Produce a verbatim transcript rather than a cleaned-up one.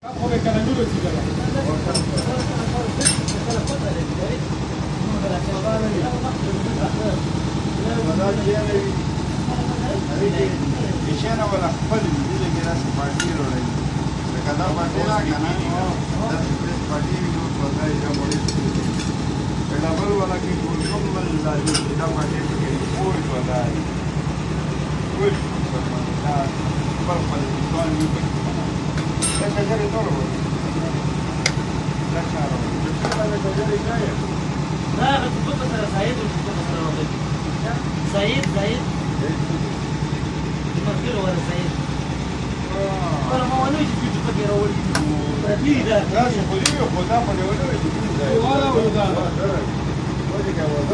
Ishana wala khpal dile ke ras party ro rahi hai kada party la kana das press party no pata ida mori pehla bal wala ki mukammal la ida party ke koi wala hai koi samana par par don ni se kajare toro la charo la kajare kaya لا بس انا سعيد ومش سعيد سعيد مفكر ولا سعيد ولا ما ولوش في فكر اول ترتيب ده لا شغليه وخدها فلولا ولا